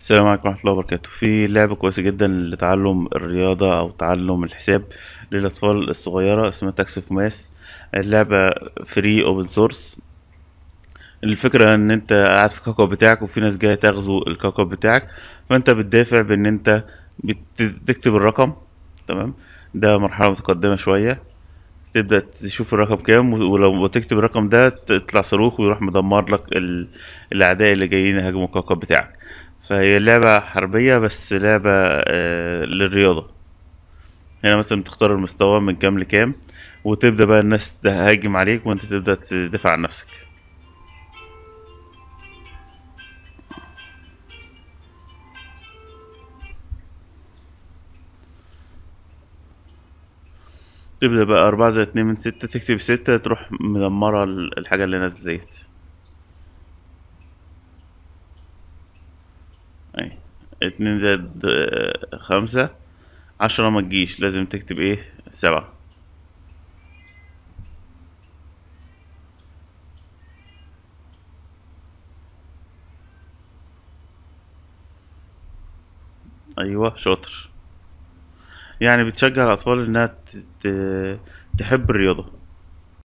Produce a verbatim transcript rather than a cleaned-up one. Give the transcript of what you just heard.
السلام عليكم ورحمة الله وبركاته. في لعبة كويسة جدا لتعلم الرياضة أو تعلم الحساب للأطفال الصغيرة، اسمها تاكسي اوف ماس. اللعبة فري اوبن سورس. الفكرة ان انت قاعد في الكوكب بتاعك وفي ناس جاية تغزو الكوكب بتاعك، فانت بتدافع بان انت بتكتب الرقم. تمام. ده مرحلة متقدمة شوية. تبدأ تشوف الرقم كام، ولو تكتب الرقم ده تطلع صاروخ ويروح مدمر لك ال- الأعداء اللي جايين يهاجموا الكوكب بتاعك. فهي لعبة حربية بس لعبة آه للرياضة. هنا مثلا بتختار المستوى من كام لكام، وتبدأ بقى الناس تهاجم عليك وانت تبدأ تدافع عن نفسك. تبدأ بقى أربعة زائد اتنين من ستة، تكتب ستة تروح مدمرة ال- الحاجة اللي نازلة ديت. أي. اتنين زائد آه، خمسة، عشرة ما تجيش، لازم تكتب ايه؟ سبعة. أيوة شاطر. يعني بتشجع الأطفال إنها ت- ت- تحب الرياضة.